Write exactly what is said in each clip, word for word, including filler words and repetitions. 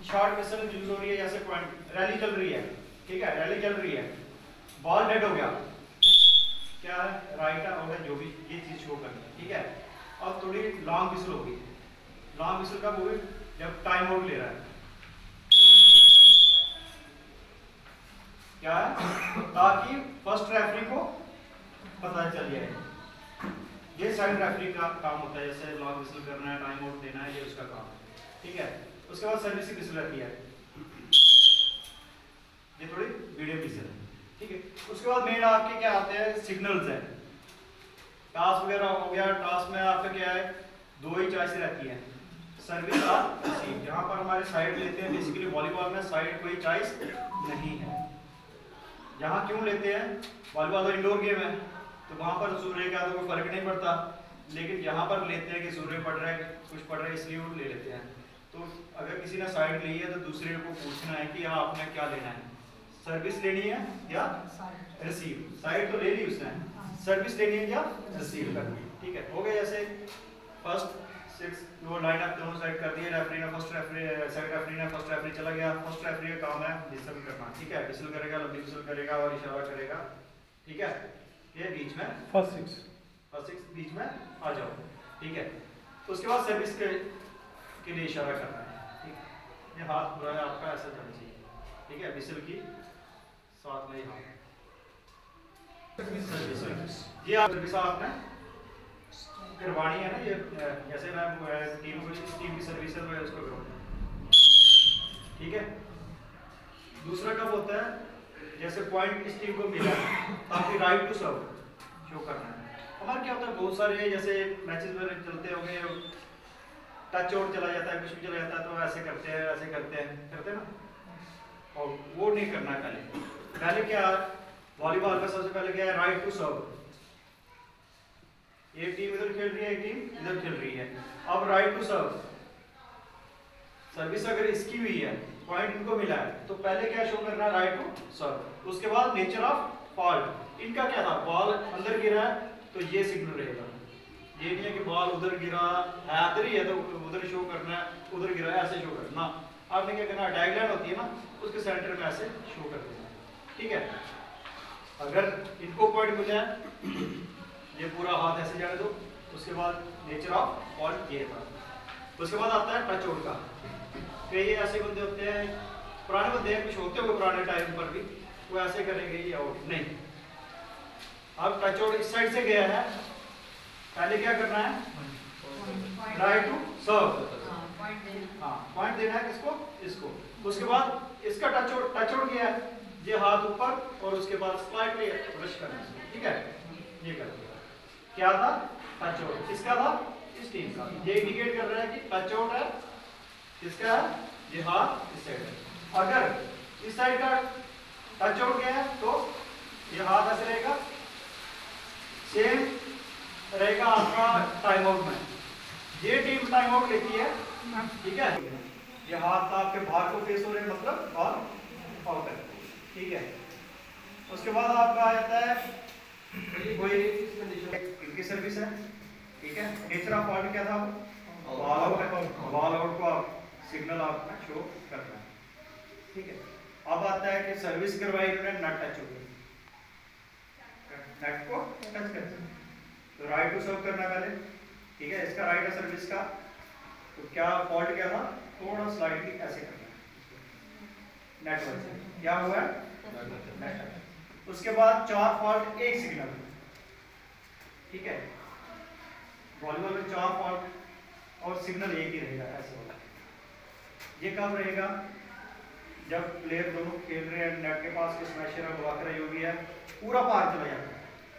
Short मिसल use हो रही है, जैसे पॉइंट रैली चल रही है, ठीक है, रैली चल रही है, बॉल डेड हो गया, क्या है राइट आउट है, जो भी ये चीज शो करनी है, ठीक है। अब थोड़ी लॉन्ग विसल होगी, लॉन्ग विसल कब होगी, जब टाइम आउट ले रहा है, क्या है, ताकि फर्स्ट रेफरी को पता चल जाए। ये साइड रेफरी का काम होता है, जैसे लॉन्ग विसल करना है, टाइम आउट देना है, ये उसका काम है, ठीक है। उसके बाद सर्विस की विसल रहती है, ये थोड़ी मीडियम विसल है, ठीक है। उसके बाद मेन आपके क्या आते हैं, सिग्नल्स है, टास्क वगैरह हो गया। टास्क में आपका क्या है, दो ही चॉइस रहती है, सर्विस और रिसीव। जहां पर हमारे साइड लेते हैं, बेसिकली वॉलीबॉल में साइड कोई चॉइस नहीं है। यहाँ क्यों लेते हैं, वॉलीबॉल तो इंडोर गेम है, तो वहां पर सूर्य का तो कोई फर्क नहीं पड़ता, लेकिन यहाँ पर लेते हैं कि सूर्य पड़ रहा है, कुछ पड़ रहा है, इसलिए वो ले लेते हैं। तो अगर किसी ने साइड ली है तो दूसरे को पूछना है कि हाँ आपने क्या लेना है, सर्विस लेनी है या रिसीव। साइड तो ले ली उसने, सर्विस लेनी है या रिसीव करनी है, ठीक है। हो गया, जैसे फर्स्ट सिक्स वो लाइन अप दोनों साइड कर दिए, रेफरी ने फर्स्ट रेफरी सेकंड रेफरी ने फर्स्ट रेफरी चला गया, फर्स्ट रेफरी का काम है विसल करना, ठीक है। विसल करेगा, लंबी विसल करेगा और इशारा करेगा, ठीक है। ये बीच में फर्स्ट सिक्स फर्स्ट सिक्स बीच में आ जाओ, ठीक है। उसके बाद सर्विस के के लिए इशारा करना है, ठीक। ये हाथ पूरा है आपका ऐसा जाना चाहिए, ठीक है, विसल की साथ में हाथ सर्विस। ये आप सर्विस आपने करवानी है ना, ये जैसे मैं टीम को इस टीम की सर्विस है मैं उसको करूँगा, ठीक है। दूसरा कब होता है, जैसे पॉइंट इस टीम को मिला ताकि राइट टू सर्व शो करना है। हमारे क्या होता है, बहुत सारे जैसे मैचेस में चलते होंगे, टच आउट चला जाता है, कुछ भी चला जाता है, तो ऐसे करते हैं ऐसे करते हैं करते हैं ना, और वो नहीं करना है। पहले पहले क्या, वॉलीबॉल का सबसे पहले क्या है, राइट टू सर्व। एक टीम इधर खेल रही है, एक टीम इधर खेल रही है, अब राइट टू सर्व, सर्विस अगर इसकी हुई है, पॉइंट इनको मिला है, तो पहले क्या शो करना है, राइट टू सर्व। उसके बाद नेचर ऑफ फॉल्ट, इनका क्या था, बॉल अंदर गिरा है तो ये सिग्नल रहेगा, ये नहीं है कि बॉल उधर गिरा है, इधर ही है तो उधर शो करना है, उधर गिरा है ऐसे शो करना। आपने क्या करना, डायगोनल होती है ना, उसके सेंटर में ऐसे शो कर देना, ठीक है। अगर इनको पॉइंट मिला है, ये पूरा हाथ ऐसे जाने दो। उसके बाद नेचर ऑफ फॉल्ट ये था। उसके बाद आता है टच आउट का। कई ये ऐसे बंदे होते हैं, पुराने बंदे हैं, कुछ होते होंगे पुराने टाइम पर भी, वो ऐसे करेंगे ये आउट नहीं। अब टच आउट इस साइड से गया है, पहले क्या करना है, राइट टू सर्व, हाँ पॉइंट देना है किसको, इसको। उसके बाद इसका टच आउट टच आउट गया है, ये हाथ ऊपर और उसके बाद स्लाइटली रश करना है, ठीक है। ये कर दिया, क्या था, टच आउट। किसका था, इस टीम का। ये इंडिकेट कर रहा है कि टच आउट है, किसका है, ये हाथ इस साइड है। अगर इस साइड का टच आउट गया है तो ये हाथ ऐसे रहेगा, सेम रहेगा आपका टाइम आउट में। ये टीम टाइम आउट लेती है, ठीक है। ये हाथ आपके बाहर को फेस हो रहे हैं, मतलब और आउट है, ठीक है। उसके बाद आपका आ जाता है कोई इनकी सर्विस है, ठीक है। नेचर ऑफ फॉल्ट क्या था, बॉल आउट है, बॉल आउट को आप सिग्नल आपका शो करना है, ठीक है। अब आता है कि सर्विस करवाई इन्होंने, नट टच हो गई, नट को टच करते हैं तो राइट टू सर्व करना पहले, ठीक है। इसका राइट है सर्विस का, तो क्या फॉल्ट क्या था, थोड़ा स्लाइडली ऐसे करना है, नेट वर्क क्या हुआ है, नेट। उसके बाद चार फॉल्ट एक सिग्नल, ठीक है। वॉलीबॉल में चार फॉल्ट और सिग्नल एक ही रहेगा, ऐसे होगा। ये कब रहेगा, जब प्लेयर दोनों खेल रहे हैं, नेट के पास कोई स्मैशर है, ब्लॉकर है, जो भी है, पूरा पार चला जाता है।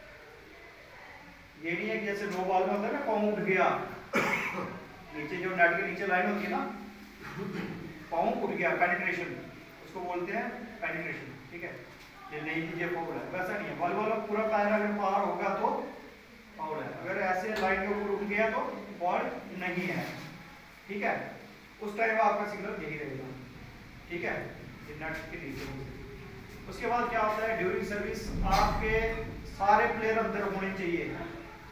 ये नहीं है कि जैसे नो बॉल में होता है ना, पाँव उठ गया नीचे, जो नेट के नीचे लाइन होती है ना, पाँव उठ गया, पेनिट्रेशन उसको बोलते हैं, पेनिट्रेशन, ठीक है। ये नहीं कीजिए फाउल है, वैसा नहीं है। वॉलीबॉल में पूरा पैर अगर पार होगा तो फाउल है, अगर ऐसे लाइन के ऊपर उठ गया तो फॉल्ट नहीं है, ठीक है। उस टाइम आपका सिग्नल यही रहेगा, ठीक है, ये नेट के नीचे। उसके बाद क्या होता है, ड्यूरिंग सर्विस आपके सारे प्लेयर अंदर होने चाहिए,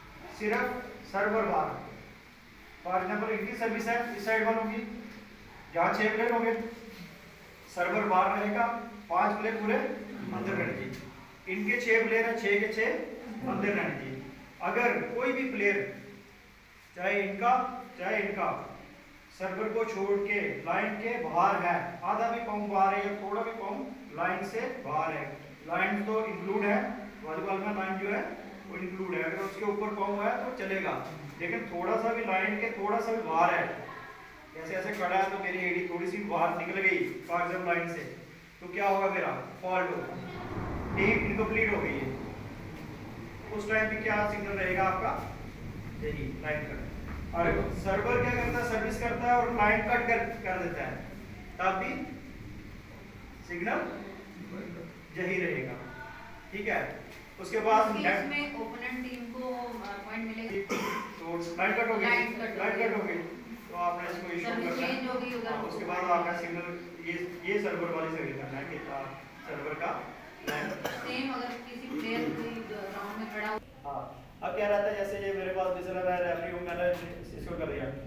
सिर्फ सर्वर बार। फॉर एग्जाम्पल इनकी सर्विस है, इस साइड वालों की, यहाँ छह प्लेयर हो गए, सर्वर बाहर रहेगा, पांच प्लेयर पूरे अंदर रहने चाहिए। इनके छह प्लेयर है, छह के छह अंदर रहने चाहिए। अगर कोई भी प्लेयर, चाहे इनका चाहे इनका, सर्वर को छोड़ के लाइन के बाहर है, आधा भी पाउंड बाहर है या थोड़ा भी पाउंड लाइन से बाहर है, लाइन तो इंक्लूड है, वॉलीबॉल में लाइन जो है वो इंक्लूड है, अगर उसके ऊपर पाउंड है तो चलेगा, लेकिन थोड़ा सा भी लाइन के थोड़ा सा भी बाहर है, ऐसे ऐसे खड़ा है तो मेरी एडी थोड़ी सी बाहर निकल गई फॉर एग्जाम्पल लाइन से, तो क्या होगा, मेरा फॉल्ट होगा, टीम इनकम्प्लीट हो गई है। उस टाइम पे क्या सिग्नल रहेगा आपका, यही लाइन कट। और सर्वर क्या करता है, सर्विस करता है और लाइन कट कर कर देता है, तब भी सिग्नल यही रहेगा, ठीक है। उसके बाद इसमें ओपोनेंट टीम को पॉइंट मिलेगा, तो लाइन कट हो गई, लाइन कट हो गई तो आपने इसको इशू करना है। उसके बाद आपका सिग्नल ये ये सर्वर वाली सर्विस करना है कि सर्वर का लाइन सेम, अगर किसी प्लेयर कोई ग्राउंड में खड़ा हो। हाँ, अब क्या रहता है, जैसे ये मेरे पास विजलर है, रेफरी हूं, मैंने इसको कर दिया,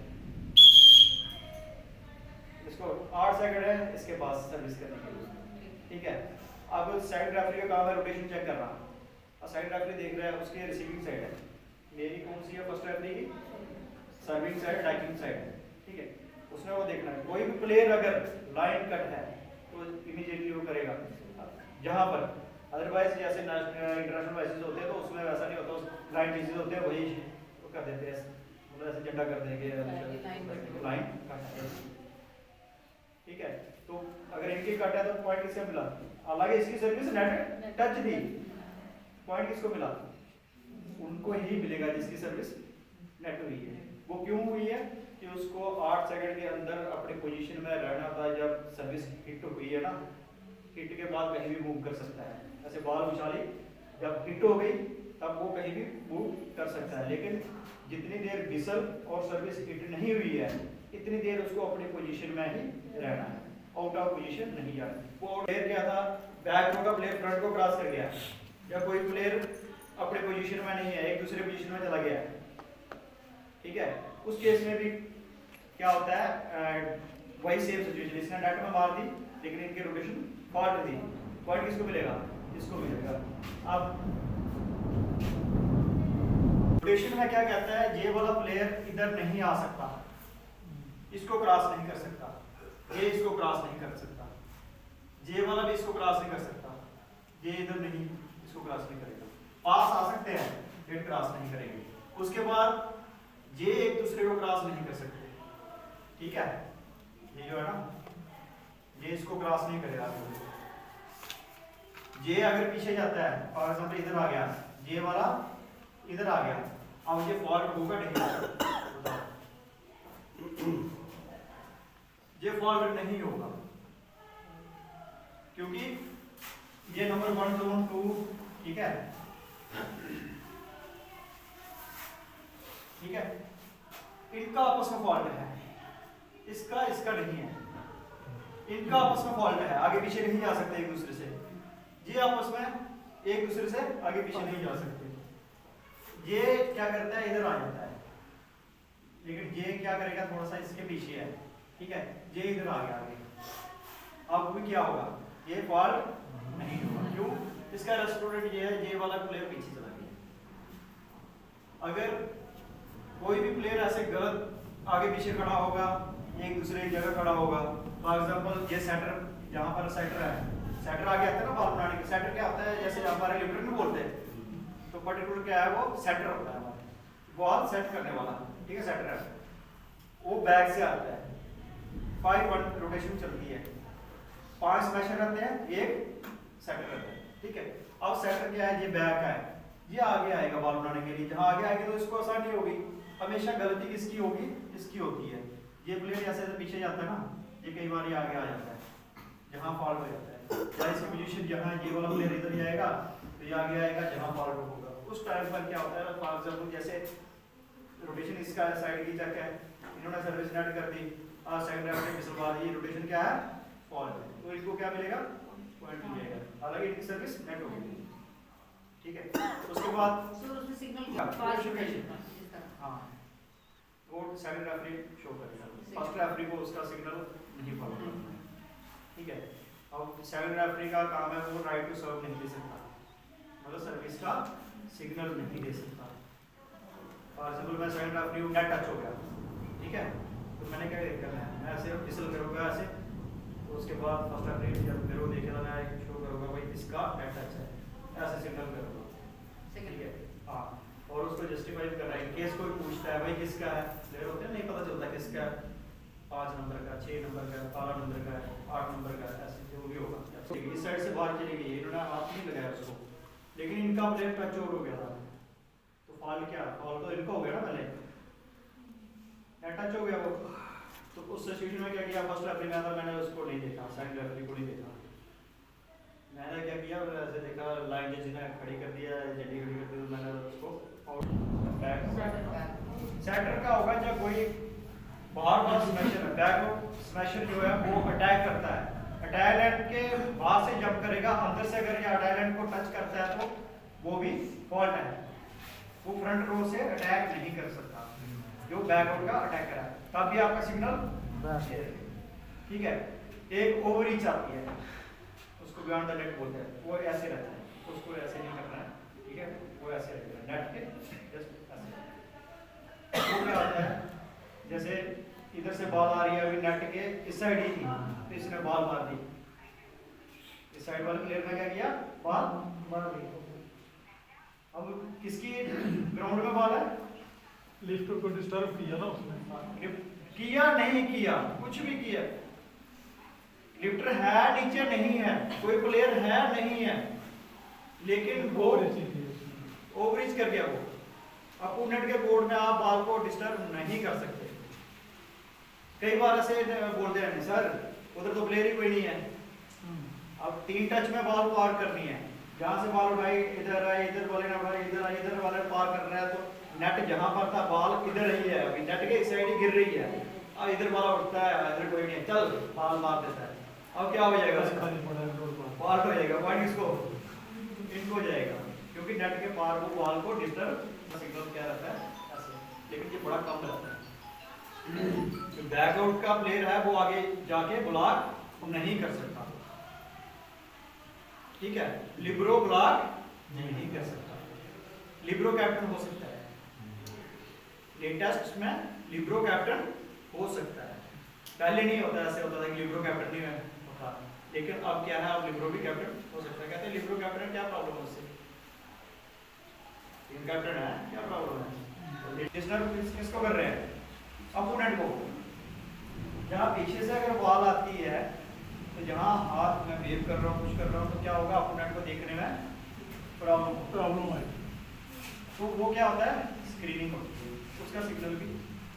इसको आठ सेकंड है इसके पास सर्विस करने के लिए, ठीक है। अब साइड रेफरी का काम है रोटेशन चेक करना, और साइड रेफरी देख रहा है उसकी रिसीविंग साइड है, मेरी कौन सी है, फर्स्ट रेफरी की सर्विंग साइड, अटैकिंग साइड है, ठीक है। उसने वो देखना है, कोई भी प्लेयर अगर लाइन कट है तो इमीडिएटली वो करेगा जहां पर, अदरवाइज जैसे इंटरनेशनल मैचेस होते हैं तो उसमें वैसा नहीं होता, लाइन चीजें होते हैं वही वो कर देते हैं, मतलब ऐसे झंडा कर देंगे लाइन कट है, ठीक है। तो अगर इनकी कट है तो पॉइंट किससे मिला, हालांकि इसकी सर्विस नेट टच थी, पॉइंट किसको मिला, उनको ही मिलेगा जिसकी सर्विस नेट हुई है। वो क्यों हुई है कि उसको आठ सेकंड के अंदर अपने पोजीशन में रहना था, जब सर्विस हिट हुई है ना, हिट के बाद कहीं भी मूव कर सकता है, ऐसे बॉल उछाली जब हिट हो गई तब वो कहीं भी मूव कर सकता है, लेकिन जितनी देर विसल और सर्विस हिट नहीं हुई है इतनी देर उसको अपनी पोजीशन में ही रहना है, आउट ऑफ पोजीशन नहीं जाना। वो प्लेयर क्या था, बैक रो का प्लेयर फ्रंट को क्रॉस कर गया, या कोई प्लेयर अपने पोजीशन में नहीं है, एक दूसरे पोजीशन में चला गया, ठीक है, उस केस में भी क्या होता है, वही सेम सिचुएशन, इसने नेट में मार दी लेकिन इनकी रोटेशन फॉल्ट थी, पॉइंट किसको मिलेगा, इसको मिलेगा। अब रोटेशन में क्या कहता है, ये वाला प्लेयर इधर नहीं आ सकता, इसको क्रॉस नहीं कर सकता, ये इसको क्रॉस नहीं कर सकता, ये वाला भी इसको क्रॉस नहीं कर सकता, ये इधर नहीं इसको क्रॉस नहीं करेगा, पास आ सकते हैं लेकिन क्रॉस नहीं करेंगे। उसके बाद ये एक दूसरे को क्रॉस नहीं कर सकते, ठीक है, ये जो है ना, ये इसको क्रॉस नहीं करेगा, ये अगर पीछे जाता है, फॉर एग्जांपल इधर आ गया, ये वाला इधर आ गया, अब ये फॉल्ट होगा नहीं, ये फॉल्ट नहीं होगा क्योंकि ये नंबर वन जोन टू, ठीक है, ठीक है, इनका आपस में फॉल्ट है, इसका इसका नहीं है, इनका आपस में फॉल्ट है, आगे पीछे नहीं जा सकते एक दूसरे से, ये आपस में एक दूसरे से आगे पीछे नहीं जा सकते, ये क्या करता है, इधर आ जाता है, लेकिन ये क्या करेगा, थोड़ा सा इसके पीछे है, ठीक है, ये इधर आ गया आगे, अब भी क्या होगा, ये फॉल्ट नहीं होगा, क्यों, इसका रेस्टोरेंट ये है, ये वाला प्लेयर पीछे चला गया। अगर कोई भी प्लेयर ऐसे गलत आगे पीछे खड़ा होगा, एक दूसरे की जगह खड़ा होगा, फॉर एग्जांपल ये सेटर, यहाँ पर सेटर है, सेटर आगे आता है ना बॉल बनाने के, सेटर क्या होता है, जैसे हमारे लिफ्टर में बोलते हैं, तो पर्टिकुलर क्या है, वो सेटर होता है, बॉल सेट करने वाला, ठीक है, सेटर है, वो बैक से आता है, फाइव वन रोटेशन चलती है, पांच स्मैशर रहते हैं, एक सेटर रहता है, ठीक है। अब सेटर क्या है, ये बैक है, ये आगे आएगा बॉल बनाने के लिए, जहां आगे आएगा तो इसको आसानी होगी, हमेशा गलती किसकी होगी, इसकी होती है, ये प्लेयर जैसे पीछे जाता है ना, ये कई बार ये आगे आ जाता है, जहां फॉल्ट हो जाता है, या इसकी पोजीशन जहां ये वाला प्लेयर इधर ही आएगा तो ये आगे आएगा जहां फॉल्ट होगा, उस टाइम पर क्या होता है, फॉर एग्जांपल जैसे रोटेशन इसका साइड की चेक है, इन्होंने सर्विस नेट कर दी, और साइड रेफरी मिसल मार दी, रोटेशन क्या है, फॉल्ट है, तो इसको क्या मिलेगा, पॉइंट मिलेगा, हालांकि इनकी सर्विस नेट होगी, ठीक है। उसके बाद सो उसमें सिग्नल हाँ, वो सेकंड रेफरी शो करेगा, फर्स्ट रेफरी को उसका सिग्नल नहीं फॉलो करना है, ठीक है। अब सेकंड रेफरी का काम है वो राइट टू सर्व नहीं दे सकता, मतलब सर्विस का सिग्नल नहीं दे सकता। फॉर एग्जांपल मैं सेकंड रेफरी हूँ, नेट टच हो गया, ठीक है, तो मैंने क्या करना है, मैं ऐसे फिसल करूँगा ऐसे, तो उसके बाद फर्स्ट रेफरी जब मेरे को देखेगा मैं शो करूँगा भाई इसका नेट टच है, ऐसे सिग्नल करूँगा, ठीक है। हाँ, और उसको जस्टिफाई करना है, केस कोई पूछता है भाई किसका है, प्लेयर होते हैं नहीं पता चलता किसका है, पाँच नंबर का, छः नंबर का, बारह नंबर का, आठ नंबर का, ऐसे जो भी होगा। इस साइड से बाहर चली गई, इन्होंने हाथ नहीं लगाया उसको, लेकिन इनका प्लेयर टच ओवर हो गया था, तो फॉल क्या, फॉल तो इनका हो गया ना पहले, टच हो गया वो। तो उस सिचुएशन में क्या किया, फर्स्ट रेफरी में था, मैंने उसको नहीं देखा, सेकंड रेफरी को नहीं देखा, मैंने क्या किया, ऐसे देखा लाइन जज ने खड़ी कर दिया, जल्दी खड़ी कर दी, तो मैंने उसको आउट बैक सेटर का होगा जब कोई बार बार स्मैशर है, बैक स्मैशर जो है वो अटैक करता है, अटैक के बाहर से जंप करेगा, अंदर से अगर ये अटैक को टच करता है तो वो भी फॉल्ट है, वो फ्रंट रो से अटैक नहीं कर सकता, जो बैकवर्ड का अटैकर है, तब भी आपका सिग्नल, ठीक है। एक ओवर रीच आती है, उसको बियॉन्ड द नेट बोलते हैं, वो ऐसे रहता है, उसको ऐसे नहीं करना है, ठीक है, वो ऐसे रहेगा नेट के जस्ट ऐसे। वो क्या होता है, जैसे इधर से बॉल आ रही है, अभी नेट के इस साइड ही थी, तो इसने बॉल मार दी, इस साइड वाले प्लेयर ने क्या किया, बॉल मार दी। अब किसकी ग्राउंड में बॉल है, लिफ्टर को डिस्टर्ब किया ना उसने, किया नहीं किया, कुछ भी किया, लिफ्टर है नीचे नहीं है, कोई प्लेयर है नहीं है, लेकिन वो ओवररीच कर गया, वो अपोनेंट के बोर्ड में आप बॉल को डिस्टर्ब नहीं कर सकते। कई बार ऐसे बोलते हैं सर उधर तो प्लेयर ही कोई नहीं है, अब तीन टच में बॉल पार करनी है, जहां से बॉल उठाई इधर आई, इधर वाले ने उठाई इधर आई, इधर वाले पार कर रहा है, तो नेट जहां पर था बॉल इधर ही है, अभी नेट के इस साइड ही गिर रही है, अब इधर वाला उठता है, इधर कोई नहीं है, चल बॉल मार देता है, अब क्या हो जाएगा, बॉल हो जाएगा, पॉइंट किसको, इनको जाएगा, क्योंकि नेट के पार वो बॉल को डिस्टर्ब सिग्नल क्या रहता है ऐसे, लेकिन ये बड़ा कम रहता है। जो बैकआउट का प्लेयर है वो आगे जाके ब्लॉक नहीं कर सकता, ठीक है, लिब्रो ब्लॉक नहीं कर सकता, लिब्रो कैप्टन हो सकता है, लेटेस्ट में लिब्रो कैप्टन हो सकता है, पहले नहीं होता, ऐसे होता था कि लिब्रो कैप्टन नहीं होता, लेकिन अब क्या है, अब लिब्रो भी कैप्टन हो सकता है। कहते हैं लिब्रो कैप्टन क्या प्रॉब्लम है उससे, टीम कैप्टन है क्या प्रॉब्लम है, डिस्टर्ब किसको कर रहे हैं, अपोनेंट को। जहाँ पीछे से अगर बॉल आती है तो जहाँ हाथ में वेव कर रहा हूँ कुछ कर रहा हूँ तो क्या होगा, अपोनेंट को देखने में प्रॉब्लम प्रॉब्लम है, तो वो क्या होता है, स्क्रीनिंग होती है, उसका सिग्नल भी,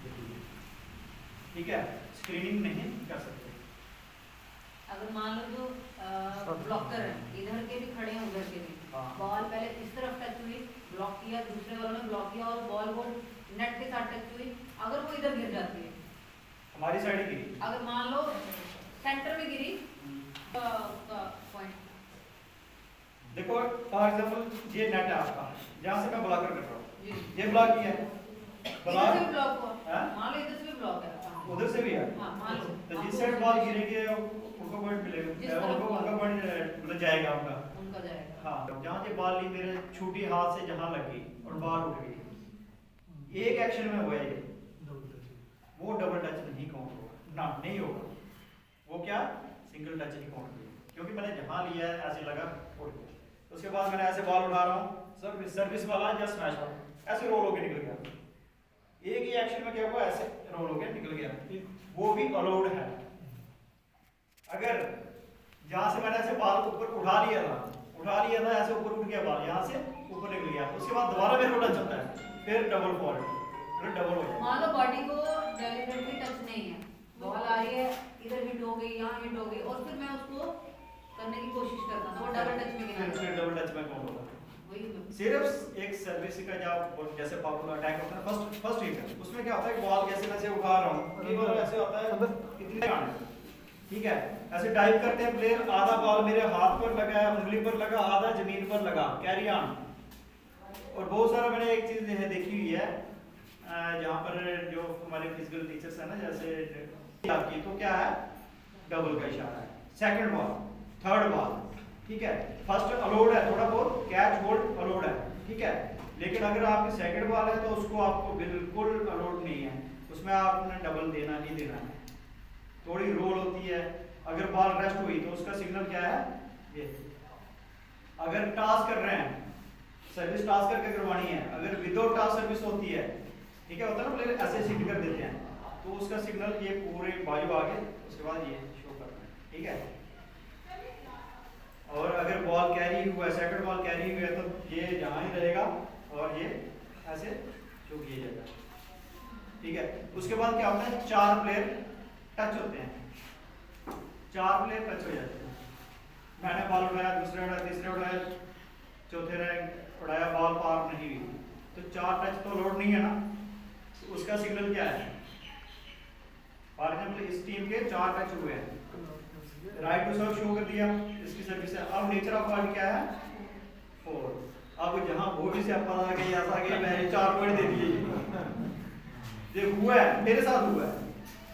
ठीक है, स्क्रीनिंग नहीं कर सकते। अगर मान लो जो ब्लॉकर है, इधर के भी खड़े हैं उधर के भी, बॉल पहले इस तरफ टच हुई, ब्लॉक किया, दूसरे वालों ने ब्लॉक किया और बॉल वो नेट के साथ टच हुई, अगर वो इधर गिर जाती है, हमारी साइड ही गिरी, अगर मान लो सेंटर में गिरी, पॉइंट देखो फॉर एग्जांपल ये नेट है आपका, जहाँ से मैं ब्लॉकर कर रहा हूँ, ये ब्लॉक किया है, ब्लॉक से ब्लॉक हुआ, मान लो इधर से भी ब्लॉक है, उधर से भी है, हाँ मान लो, तो जिस साइड बॉल गिरेगी उनको पॉइंट मिलेगा, उनको उनका पॉइंट मतलब जाएगा आपका, उनका जाएगा। हाँ, जहाँ ये बॉल ली मेरे छूटी हाथ से जहाँ लगी और बॉल उठ गई, एक एक्शन में हुआ ये, वो डबल टच नहीं काउंट होगा, ना नहीं होगा, वो क्या सिंगल टच ही काउंट होगा, क्योंकि मैंने जहाँ लिया है ऐसे लगा उठ गया, उसके बाद मैंने ऐसे बॉल उठा रहा हूँ, सर्विस सर्विस वाला या स्मैश वाला ऐसे रोल होके निकल गया, एक ही एक्शन में क्या हुआ, ऐसे रोल होके निकल गया, वो भी अलाउड है। अगर जहाँ से मैंने ऐसे बॉल ऊपर उठा लिया था उठा लिया था ऐसे ऊपर उठ गया बॉल, यहाँ से ऊपर निकल गया, उसके बाद दोबारा मेरे को टच होता है, फिर डबल फॉल्ट, फिर डबल हो जाएगा। मान लो बॉडी को डेलिबरेटली टच नहीं है, बॉल आ रही है, इधर हिट हो गई, यहाँ हिट हो गई, और फिर मैं उसको करने की कोशिश करता हूँ, वो डबल टच में गिना, फिर डबल टच में काउंट होगा। वही सिर्फ एक सर्विस का जब जैसे पॉपुलर अटैक होता है फर्स्ट फर्स्ट हिट, उसमें क्या होता है कि बॉल कैसे मैं से उठा रहा हूँ, कई बार ऐसे होता है कितने आने, ठीक है, ऐसे डाइव करते हैं प्लेयर, आधा बॉल मेरे हाथ पर लगा है, उंगली पर लगा, आधा जमीन पर लगा, कैरी ऑन। और बहुत सारा मैंने एक चीज देखी हुई है, जहाँ पर जो हमारे फिजिकल टीचर्स है ना, जैसे आपकी, तो क्या है, डबल का इशारा है। सेकंड बॉल, थर्ड बॉल, ठीक है, फर्स्ट अलोड है, थोड़ा बहुत कैच होल्ड अलोड है, ठीक है, लेकिन अगर आपकी सेकंड बॉल है तो उसको आपको बिल्कुल अलोड नहीं है, उसमें आपने डबल देना ही देना है। थोड़ी रोल होती है, अगर बॉल रेस्ट हुई तो उसका सिग्नल क्या है, ये। अगर टॉस कर रहे हैं, सर्विस टॉस करके करवानी है, अगर विदाउट टॉस सर्विस होती है, ठीक है, होता है ना, प्लेयर ऐसे हिट कर देते हैं, तो उसका सिग्नल ये पूरे बाजू आगे, उसके बाद ये शो करना है, ठीक है। और अगर बॉल कैरी हुआ है, सेकंड बॉल कैरी हुआ है, तो ये जहाँ ही रहेगा और ये ऐसे शो किया जाएगा, ठीक है। उसके बाद क्या होता है, चार प्लेयर टच होते हैं, चार प्लेयर टच हो जाते हैं। मैंने बॉल उड़ाया, दूसरे उड़ाया, तीसरे उड़ाया, चौथे ने उड़ाया, बॉल पार नहीं हुई, तो चार टच तो लोड नहीं है ना, तो उसका सिग्नल क्या है। फॉर एग्जाम्पल इस टीम के चार टच हुए हैं, राइट टू सर्व शो कर दिया, इसकी सर्विस है। अब नेचर ऑफ बॉल क्या है, फोर। अब जहां वो भी से पता लगा कि ऐसा कि मैंने चार पॉइंट दे दिए, ये हुआ है, मेरे साथ हुआ है।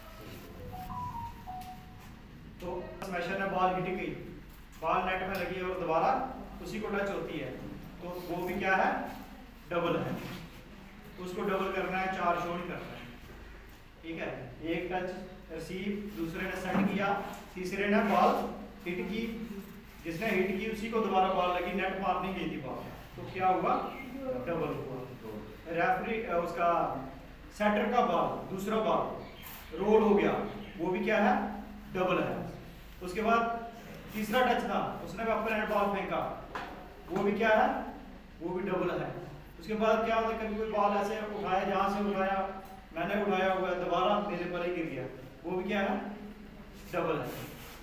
तो स्मैशर ने बॉल हिट की, बॉल नेट में लगी और दोबारा उसी को टच होती है, तो वो भी क्या है, डबल है। उसको डबल करना है, चार शो नहीं करना है, ठीक है। एक टच रिसीव, दूसरे ने सेट किया, तीसरे ने बॉल हिट की, जिसने हिट की उसी को दोबारा बॉल लगी, नेट पार नहीं गई थी बॉल, तो क्या हुआ, डबल हुआ। रेफरी उसका सेटर का बॉल, दूसरा बॉल रोल हो गया, वो भी क्या है, डबल है। उसके बाद तीसरा टच था, उसने भी अपने बॉल फेंका, वो भी क्या है, वो भी डबल है। उसके बाद क्या होता है, कभी कोई बॉल ऐसे उठाया, जहां से उठाया मैंने उठाया हुआ, दोबारा मेरे पर ही गिर गया, वो भी क्या है, डबल है।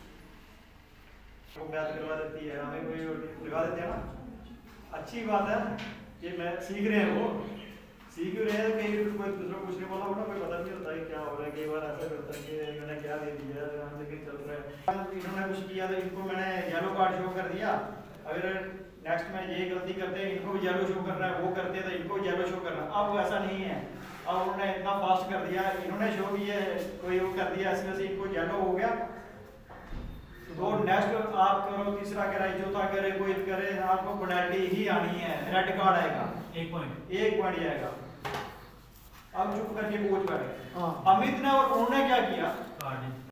वो बैच करवा देती है, हमें कोई लगा देते हैं ना, अच्छी बात है, ये मैं सीख रहे हैं, वो सीख रहे हैं। कई कोई दूसरा कुछ नहीं बोला होगा, कोई पता नहीं होता है क्या हो रहा है, कई बार ऐसा करता है कि मैंने क्या दे दिया, हम लेकिन चल रहा है। इन्होंने कुछ किया तो इनको मैंने येलो कार्ड शो कर दिया, अगर नेक्स्ट में ये गलती करते हैं, इनको भी येलो शो करना है, वो करते हैं तो इनको येलो शो करना। अब वो ऐसा नहीं है, अब उन्होंने इतना फास्ट कर दिया, इन्होंने शो किया, कोई वो कर दिया, इसमें से इनको येलो हो गया, तो नेक्स्ट आप करो, तीसरा करे, चौथा करे, कोई करे, आपको पेनल्टी ही आनी है, रेड कार्ड आएगा, एक पॉइंट एक पॉइंट आएगा। अब चुप करके कोच बैठे, अमित ने और उन्होंने क्या किया,